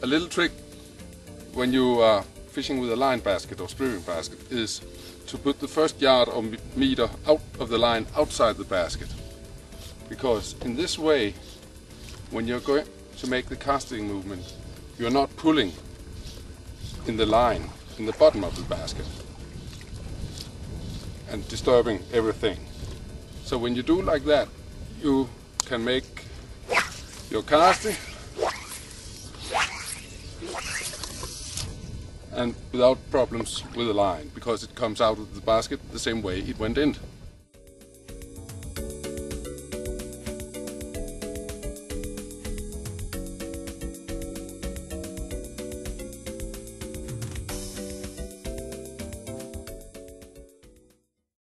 A little trick when you are fishing with a line basket or streaming basket is to put the first yard or meter out of the line outside the basket, because in this way, when you're going to make the casting movement, you're not pulling in the line in the bottom of the basket and disturbing everything. So when you do like that, you can make your casting and without problems with the line, because it comes out of the basket the same way it went in.